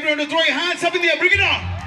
everyone to throw your hands up in the air. Bring it on.